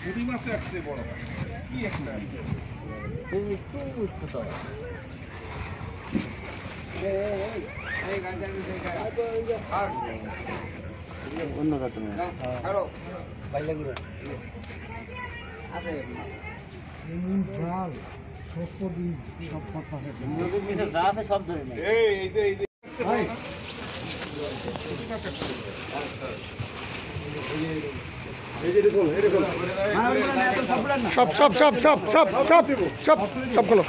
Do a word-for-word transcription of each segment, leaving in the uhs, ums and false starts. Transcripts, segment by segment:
ছুটি মাছে আসছে বড় কি একটা অন্য রকমের আছে জাল ছোট দিন সব কথা আছে সব ধরে নেই এই এই যে এই যে সব সব সব সব সব সব সব সব খোলো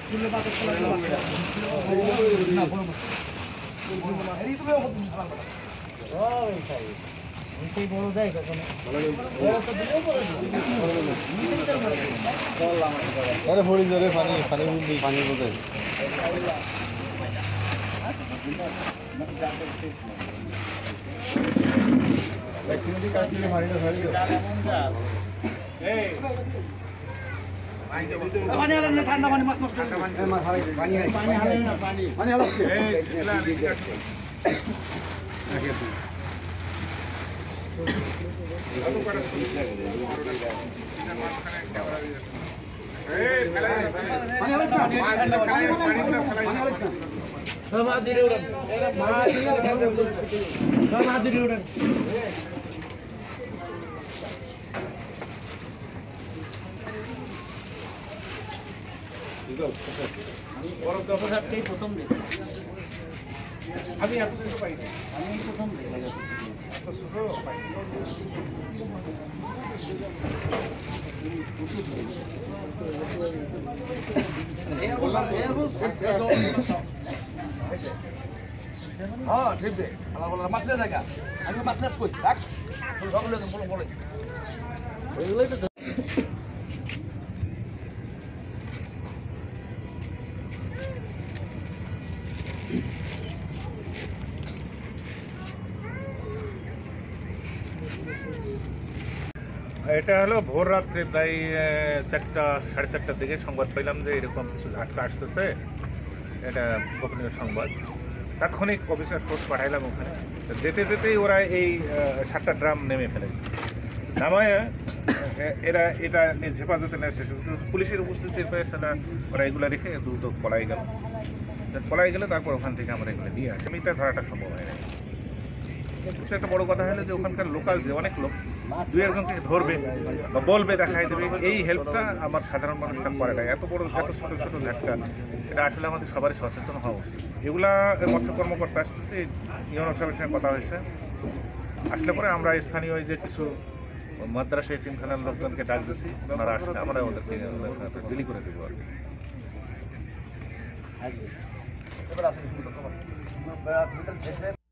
বড় দেয় কখনো আরে ফড়ি ধরে পানি পানি বুঝি পানি বুঝে একটু কাটলে মারিটা ধরে এই পানি হলে না ঠান্ডা পানি মাছ নষ্ট হবে পানি পানি হলে না পানি পানি হলে এই এলা দিকে আলু কাটা এই মেলা পানি হলে না ঠান্ডা পানি পানিগুলো ফেলাই মা দিরে উড়ান মা দিরে মা দিরে উড়ান বরফ দাও সবটাই প্রথম দিন আমি এত ছোট পাই না আমি প্রথম দিন এত ছোট পাই হ্যাঁ ঠিক দে মাছলে জায়গা আমি মাছলে কই রাখ সকলে বলে বলে এগুলোই তো এটা হলো ভোর রাত্রে প্রায় চারটা সাড়ে চারটার দিকে সংবাদ পেলাম যে এরকম কিছু ঝাটকা আসতেছে, এটা গোপনীয় সংবাদ। তাৎক্ষণিক অফিসার ফোর্স পাঠাইলাম ওখানে। যেতে যেতেই ওরা এই সাতটা ড্রাম নেমে ফেলেছে। নামায় এরা এটা নিজ হেফাজতে নেছে, কিন্তু পুলিশের উপস্থিতির পেয়ে সেটা ওরা এগুলো রেখে দ্রুত পলাই গেল। পলাই গেলে তারপর ওখান থেকে আমরা এগুলো দিয়ে আসি। এটা ধরাটা সম্ভব হয় না। সবচেয়ে একটা বড় কথা হলো যে ওখানকার লোকাল যে অনেক লোক দু একজনকে ধরবে বা বলবে, দেখাই দেবে, এই হেল্পটা আমার সাধারণ মানুষটা করে না। এত বড় এত ছোটো ছোটো ঝাটকা, এটা আসলে আমাদের সবারই সচেতন হওয়া উচিত। এগুলা মৎস্য কর্মকর্তা আসতেছে, ইউনো সাহেবের সঙ্গে কথা হয়েছে। আসলে পরে আমরা স্থানীয় ওই যে কিছু মাদ্রাসা এতিমখানার লোকজনকে ডাক দিচ্ছি, ওনারা আসলে আমরা ওদেরকে বিলি করে দেবো আর কি।